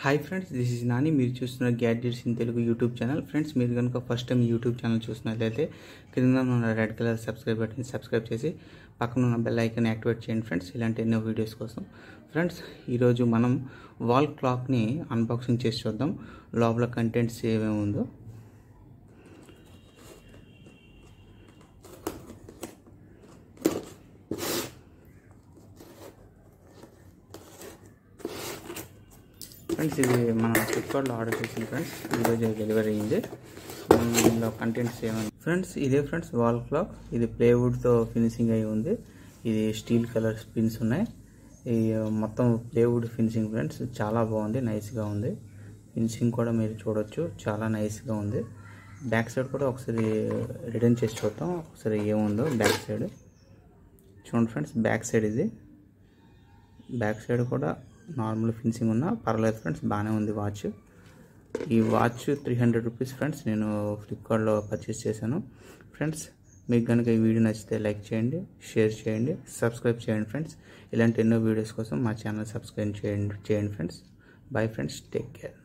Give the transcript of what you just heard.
Hi friends, this is Nani. మీరు చూస్తున్న gadgets in Telugu YouTube channel. Friends, మీరు కనుక ఫస్ట్ టైం యూట్యూబ్ ఛానల్ చూసినట్లయితే కింద ఉన్న red colour subscribe button subscribe చేసి పక్కన ఉన్న బెల్ ఐకాన్ యాక్టివేట్ చేయండి ఫ్రెండ్స్, ఇలాంటి ఎన్నో వీడియోస్ కోసం. ఫ్రెండ్స్, ఈరోజు మనం వాల్ క్లాక్ని అన్బాక్సింగ్ చేసి చూద్దాం లోపల కంటెంట్స్ ఏమేమి ఉందో. ఫ్రెండ్స్, ఇది మనం ఫ్లిప్కార్ట్లో ఆర్డర్ చేసింది ఫ్రెండ్స్. ఈరోజు డెలివరీ అయ్యింది. దీనిలో కంటెంట్స్ ఏమన్నా ఫ్రెండ్స్, ఇదే ఫ్రెండ్స్ వాల్ క్లాక్. ఇది ప్లేవుడ్తో ఫినిషింగ్ అయి ఉంది. ఇది స్టీల్ కలర్ పిన్స్ ఉన్నాయి. ఈ మొత్తం ప్లేవుడ్ ఫినిషింగ్ ఫ్రెండ్స్, చాలా బాగుంది, నైస్గా ఉంది. ఫినిషింగ్ కూడా మీరు చూడొచ్చు, చాలా నైస్గా ఉంది. బ్యాక్ సైడ్ కూడా ఒకసారి రిటర్న్ చేసి చూద్దాం, ఒకసారి ఏముందో బ్యాక్ సైడ్ చూడండి ఫ్రెండ్స్. బ్యాక్ సైడ్ ఇది, బ్యాక్ సైడ్ కూడా నార్మల్ ఫినిషింగ్ ఉన్నా పర్లేదు ఫ్రెండ్స్, బాగానే ఉంది వాచ్. ఈ వాచ్ 300 రూపీస్ ఫ్రెండ్స్. నేను ఫ్లిప్కార్ట్లో పర్చేస్ చేశాను ఫ్రెండ్స్. మీకు కనుక ఈ వీడియో నచ్చితే లైక్ చేయండి, షేర్ చేయండి, సబ్స్క్రైబ్ చేయండి ఫ్రెండ్స్. ఇలాంటి ఎన్నో వీడియోస్ కోసం మా ఛానల్ సబ్స్క్రైబ్ చేయండి friends. Bye friends, take care.